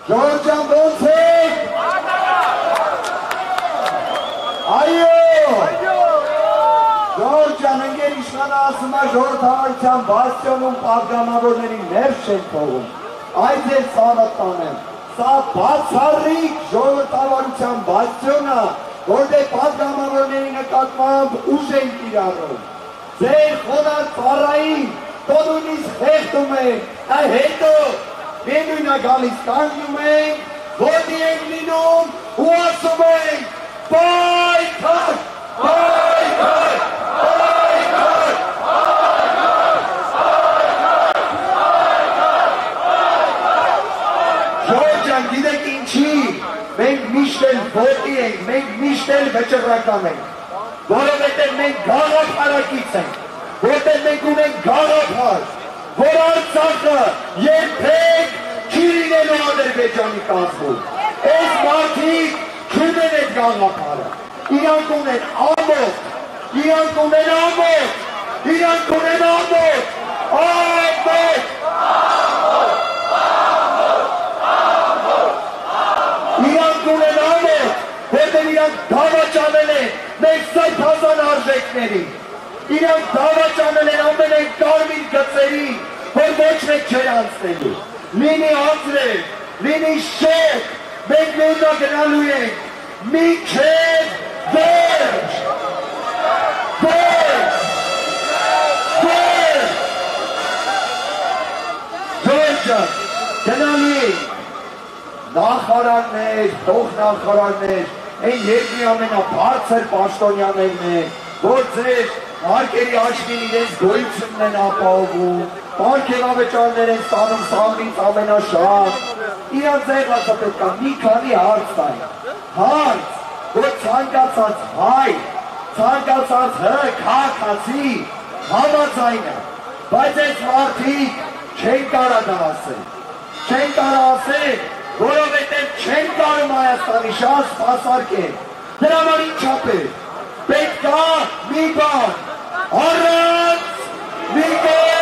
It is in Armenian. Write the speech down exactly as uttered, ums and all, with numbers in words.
Ժողովրդյան ոնց եք։ Այո։ Ժողովրդյան ընկեր իշխանը ասում է ժողովրդավարության բաստիոնում պատգամավորների ներս չեն թողում։ Այդ էլ սանը տանեմ։ Սա բացառիկ ժողովրդավարության բաստիոնը, որտեղ պատգամավորների նկատմամբ ուժ են կիրառում։ Ձեր խոնար ծառային տոնունից հեղտում ենք, այ հետո մենույնը գալիս կանգնում ենք, ոտի ենք լինում ու ասում ենք պայքար, պայքար, պայքար, Ժողովրդյան, գիտեք ինչի, մենք միշտ էլ ոտի ենք, մենք միշտ էլ վճռական ենք, որովհետև մենք գաղափարակից ենք, որտեղ մենք ունենք գաղափար, որ Արցախը երբեք չի լինելու Ադրբեջանի կազմում։ Այս մարդիկ չունեն այդ գաղափարը, իրանք ունեն ամոթ, իրանք ունեն ամոթ, իրանք ունեն ամոթ, ամոթ, իրանք ունեն ամոթ, որտեղ իրանք դավաճանել են մեր սայթազան արժեքների, իրանք դավաճանել են ամեն այն կարմիր գծերի, որ ոչ մեկ չեր անցնելու, լինի անձրև, լինի շոկ, մենք ներնա գնալու ենք, մինչև վերջ, վերջ, վերջ, Ժողովրդյան, գնալու ենք, նախարարներ, փոխնախարարներ, այն երկրի ամենաբարձր պաշտոնյաներն են, որ ձեր հարկերի աչքին իրենց գոյությունն են ապահովում, պարգևավճարներ են ստանում սաղմից ամենաշատ, իրանց եղածը պետք է մի քանի հարց տային, հարց, որ ցանկացած հայ, ցանկացած հ քաղաքացի համաձայն է, բայց այս մարդիկ չեն կարա դա ասել, չեն կարա ասել, որովհետև չեն կարում Հայաստանի շատ սպասարկել, դրա համար ինչ ապեր, պետք է մի բան, առանց մի բան,